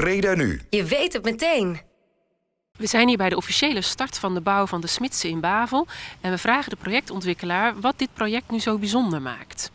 Breda Nu. Je weet het meteen. We zijn hier bij de officiële start van de bouw van de Smidse in Bavel. En we vragen de projectontwikkelaar wat dit project nu zo bijzonder maakt.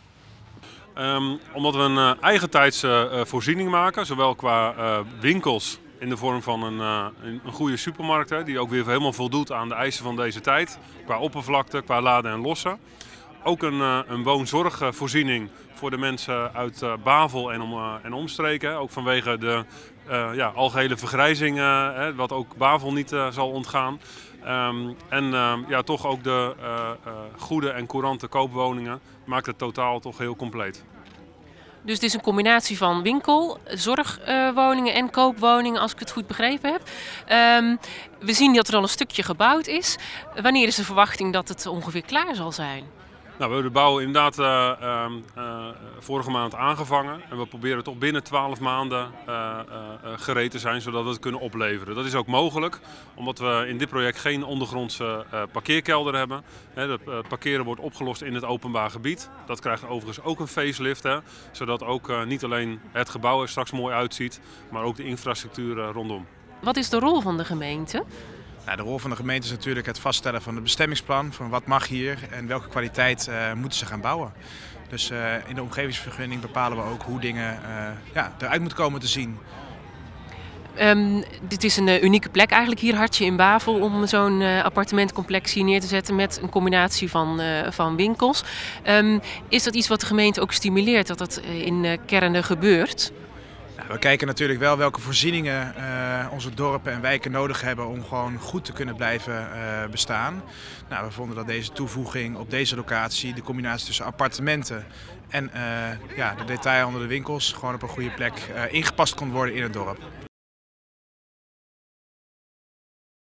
Omdat we een eigentijdse voorziening maken, zowel qua winkels in de vorm van een goede supermarkt, die ook weer helemaal voldoet aan de eisen van deze tijd. Qua oppervlakte, qua laden en lossen. Ook een woonzorgvoorziening voor de mensen uit Bavel en omstreken. Ook vanwege de algehele vergrijzing, wat ook Bavel niet zal ontgaan. Toch ook de goede en courante koopwoningen maakt het totaal toch heel compleet. Dus het is een combinatie van winkel, zorgwoningen en koopwoningen, als ik het goed begrepen heb. We zien dat er al een stukje gebouwd is. Wanneer is de verwachting dat het ongeveer klaar zal zijn? Nou, we hebben de bouw inderdaad vorige maand aangevangen. En we proberen toch binnen 12 maanden gereed te zijn, zodat we het kunnen opleveren. Dat is ook mogelijk, omdat we in dit project geen ondergrondse parkeerkelder hebben. Het parkeren wordt opgelost in het openbaar gebied. Dat krijgt overigens ook een facelift, zodat ook niet alleen het gebouw er straks mooi uitziet, maar ook de infrastructuur rondom. Wat is de rol van de gemeente? De rol van de gemeente is natuurlijk het vaststellen van het bestemmingsplan, van wat mag hier en welke kwaliteit moeten ze gaan bouwen. Dus in de omgevingsvergunning bepalen we ook hoe dingen eruit moeten komen te zien. Dit is een unieke plek eigenlijk hier, Hartje in Bavel, om zo'n appartementcomplex hier neer te zetten met een combinatie van winkels. Is dat iets wat de gemeente ook stimuleert, dat dat in kernen gebeurt? We kijken natuurlijk wel welke voorzieningen onze dorpen en wijken nodig hebben om gewoon goed te kunnen blijven bestaan. Nou, we vonden dat deze toevoeging op deze locatie, de combinatie tussen appartementen en de detailhandel, de winkels, gewoon op een goede plek ingepast kon worden in het dorp.